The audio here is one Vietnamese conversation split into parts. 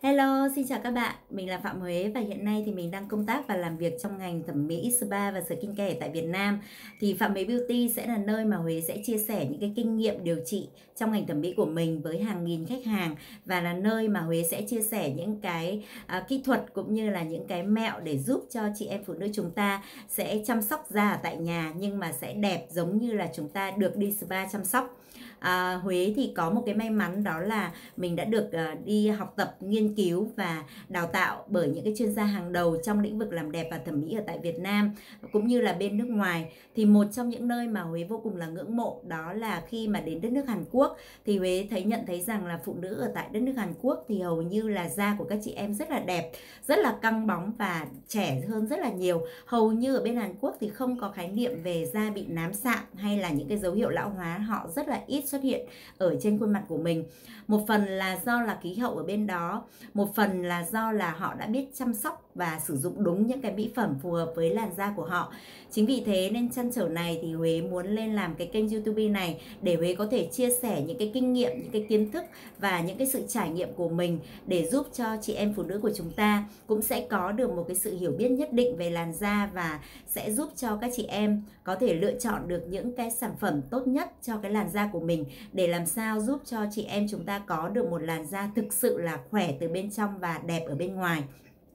Hello, xin chào các bạn. Mình là Phạm Huế và hiện nay thì mình đang công tác và làm việc trong ngành thẩm mỹ, spa và skincare tại Việt Nam. Thì Phạm Huế Beauty sẽ là nơi mà Huế sẽ chia sẻ những cái kinh nghiệm điều trị trong ngành thẩm mỹ của mình với hàng nghìn khách hàng, và là nơi mà Huế sẽ chia sẻ những cái kỹ thuật cũng như là những cái mẹo để giúp cho chị em phụ nữ chúng ta sẽ chăm sóc da ở tại nhà nhưng mà sẽ đẹp giống như là chúng ta được đi spa chăm sóc. Huế thì có một cái may mắn, đó là mình đã được đi học tập, nghiên cứu và đào tạo bởi những cái chuyên gia hàng đầu trong lĩnh vực làm đẹp và thẩm mỹ ở tại Việt Nam cũng như là bên nước ngoài. Thì một trong những nơi mà Huế vô cùng là ngưỡng mộ đó là khi mà đến đất nước Hàn Quốc, thì Huế nhận thấy rằng là phụ nữ ở tại đất nước Hàn Quốc thì hầu như là da của các chị em rất là đẹp, rất là căng bóng và trẻ hơn rất là nhiều. Hầu như ở bên Hàn Quốc thì không có khái niệm về da bị nám sạm hay là những cái dấu hiệu lão hóa, họ rất là ít xuất hiện ở trên khuôn mặt của mình. Một phần là do là khí hậu ở bên đó, một phần là do là họ đã biết chăm sóc và sử dụng đúng những cái mỹ phẩm phù hợp với làn da của họ. Chính vì thế nên trăn trở này thì Huế muốn lên làm cái kênh YouTube này để Huế có thể chia sẻ những cái kinh nghiệm, những cái kiến thức và những cái sự trải nghiệm của mình để giúp cho chị em phụ nữ của chúng ta cũng sẽ có được một cái sự hiểu biết nhất định về làn da, và sẽ giúp cho các chị em có thể lựa chọn được những cái sản phẩm tốt nhất cho cái làn da của mình, để làm sao giúp cho chị em chúng ta có được một làn da thực sự là khỏe từ bên trong và đẹp ở bên ngoài,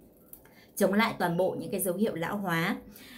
chống lại toàn bộ những cái dấu hiệu lão hóa.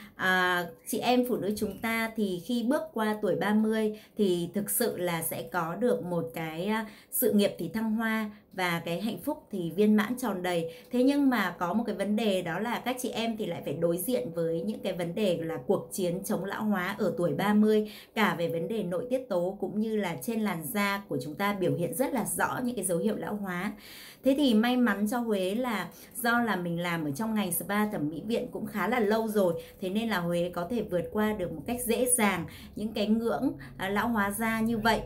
Chị em phụ nữ chúng ta thì khi bước qua tuổi 30 thì thực sự là sẽ có được một cái sự nghiệp thì thăng hoa và cái hạnh phúc thì viên mãn tròn đầy. Thế nhưng mà có một cái vấn đề, đó là các chị em thì lại phải đối diện với những cái vấn đề là cuộc chiến chống lão hóa ở tuổi 30, cả về vấn đề nội tiết tố cũng như là trên làn da của chúng ta biểu hiện rất là rõ những cái dấu hiệu lão hóa. Thế thì may mắn cho Huế là do là mình làm ở trong ngành spa thẩm mỹ viện cũng khá là lâu rồi, thế nên là Huế có thể vượt qua được một cách dễ dàng những cái ngưỡng lão hóa da như vậy.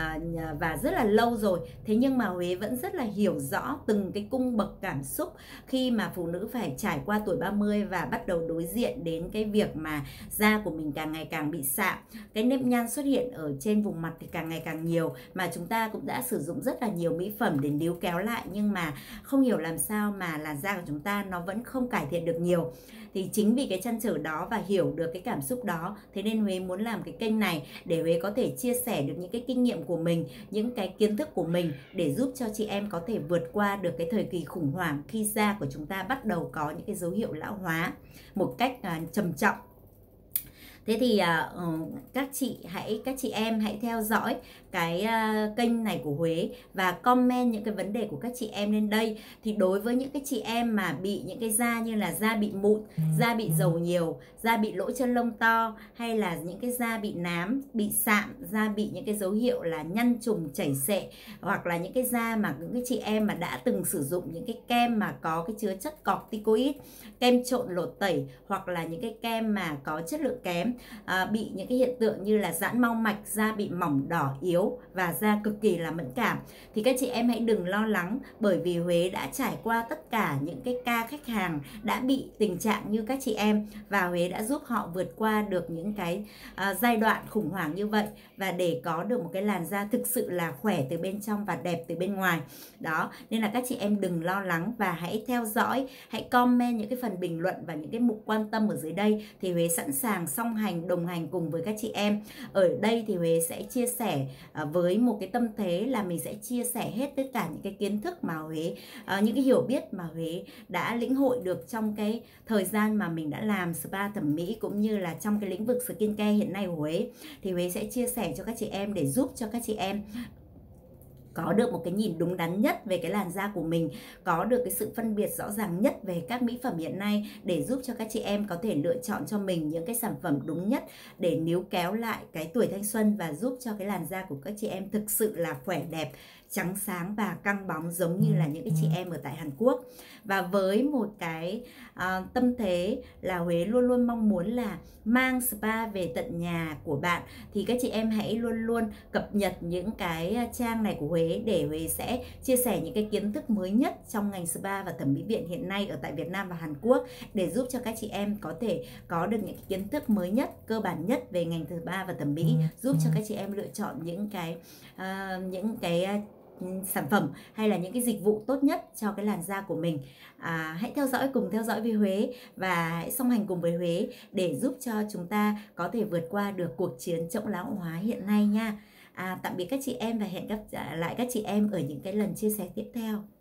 Và rất là lâu rồi. Thế nhưng mà Huế vẫn rất là hiểu rõ từng cái cung bậc cảm xúc khi mà phụ nữ phải trải qua tuổi 30 và bắt đầu đối diện đến cái việc mà da của mình càng ngày càng bị sạm, cái nếp nhăn xuất hiện ở trên vùng mặt thì càng ngày càng nhiều, mà chúng ta cũng đã sử dụng rất là nhiều mỹ phẩm để níu kéo lại, nhưng mà không hiểu làm sao mà làn da của chúng ta nó vẫn không cải thiện được nhiều. Thì chính vì cái trăn trở đó và hiểu được cái cảm xúc đó, thế nên Huế muốn làm cái kênh này để Huế có thể chia sẻ được những cái kinh nghiệm của mình, những cái kiến thức của mình để giúp cho chị em có thể vượt qua được cái thời kỳ khủng hoảng khi da của chúng ta bắt đầu có những cái dấu hiệu lão hóa một cách trầm trọng. Thế thì các chị em hãy theo dõi cái kênh này của Huế và comment những cái vấn đề của các chị em lên đây. Thì đối với những cái chị em mà bị những cái da như là da bị mụn, da bị dầu nhiều, da bị lỗ chân lông to, hay là những cái da bị nám, bị sạm, da bị những cái dấu hiệu là nhăn trùng, chảy xệ, hoặc là những cái da mà những cái chị em mà đã từng sử dụng những cái kem mà có cái chứa chất corticoid, kem trộn lột tẩy, hoặc là những cái kem mà có chất lượng kém, bị những cái hiện tượng như là giãn mau mạch, da bị mỏng đỏ yếu và da cực kỳ là mẫn cảm, thì các chị em hãy đừng lo lắng, bởi vì Huế đã trải qua tất cả những cái ca khách hàng đã bị tình trạng như các chị em, và Huế đã giúp họ vượt qua được những cái giai đoạn khủng hoảng như vậy, và để có được một cái làn da thực sự là khỏe từ bên trong và đẹp từ bên ngoài đó. Nên là các chị em đừng lo lắng và hãy theo dõi, hãy comment những cái phần bình luận và những cái mục quan tâm ở dưới đây, thì Huế sẵn sàng song hành, đồng hành cùng với các chị em. Ở đây thì Huế sẽ chia sẻ với một cái tâm thế là mình sẽ chia sẻ hết tất cả những cái kiến thức mà Huế, những cái hiểu biết mà Huế đã lĩnh hội được trong cái thời gian mà mình đã làm spa thẩm mỹ, cũng như là trong cái lĩnh vực skincare hiện nay của Huế. Thì Huế sẽ chia sẻ cho các chị em để giúp cho các chị em có được một cái nhìn đúng đắn nhất về cái làn da của mình, có được cái sự phân biệt rõ ràng nhất về các mỹ phẩm hiện nay, để giúp cho các chị em có thể lựa chọn cho mình những cái sản phẩm đúng nhất để níu kéo lại cái tuổi thanh xuân, và giúp cho cái làn da của các chị em thực sự là khỏe đẹp, trắng sáng và căng bóng giống như là những cái chị em ở tại Hàn Quốc. Và với một cái tâm thế là Huế luôn luôn mong muốn là mang spa về tận nhà của bạn, thì các chị em hãy luôn luôn cập nhật những cái trang này của Huế, để Huế sẽ chia sẻ những cái kiến thức mới nhất trong ngành spa và thẩm mỹ viện hiện nay ở tại Việt Nam và Hàn Quốc, để giúp cho các chị em có thể có được những kiến thức mới nhất, cơ bản nhất về ngành spa và thẩm mỹ, giúp cho các chị em lựa chọn những cái sản phẩm hay là những cái dịch vụ tốt nhất cho cái làn da của mình. Hãy cùng theo dõi với Huế và hãy song hành cùng với Huế để giúp cho chúng ta có thể vượt qua được cuộc chiến chống lão hóa hiện nay nha. Tạm biệt các chị em và hẹn gặp lại các chị em ở những cái lần chia sẻ tiếp theo.